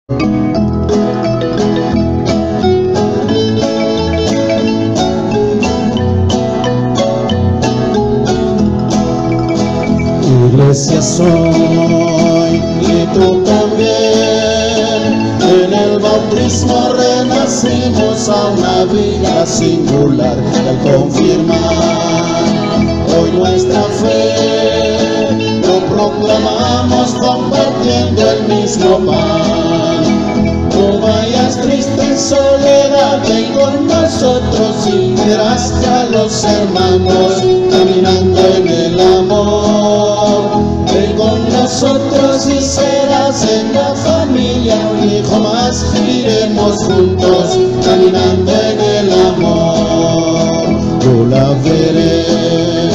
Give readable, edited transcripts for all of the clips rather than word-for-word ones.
Iglesia soy y tú también, en el bautismo renacimos a una vida singular. Al confirmar hoy nuestra fe, lo proclamamos compartiendo el mismo pan. No vayas triste en soledad, ven con nosotros y verás a los hermanos caminando en el amor. Ven con nosotros y serás en la familia un hijo más, iremos juntos caminando en el amor. Yo la veré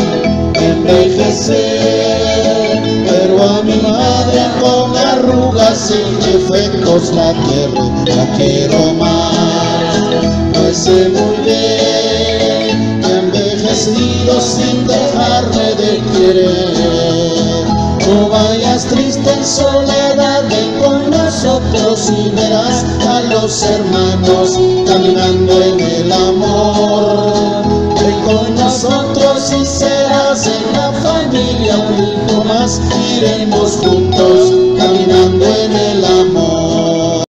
envejecer, pero a mi madre con arrugas y defectos la quiero más. No sé muy bien que he envejecido sin dejarme de querer. No vayas triste en soledad, ven con nosotros y verás a los hermanos caminando en el amor. Ven con nosotros y serás en la familia un hijo más, iremos juntos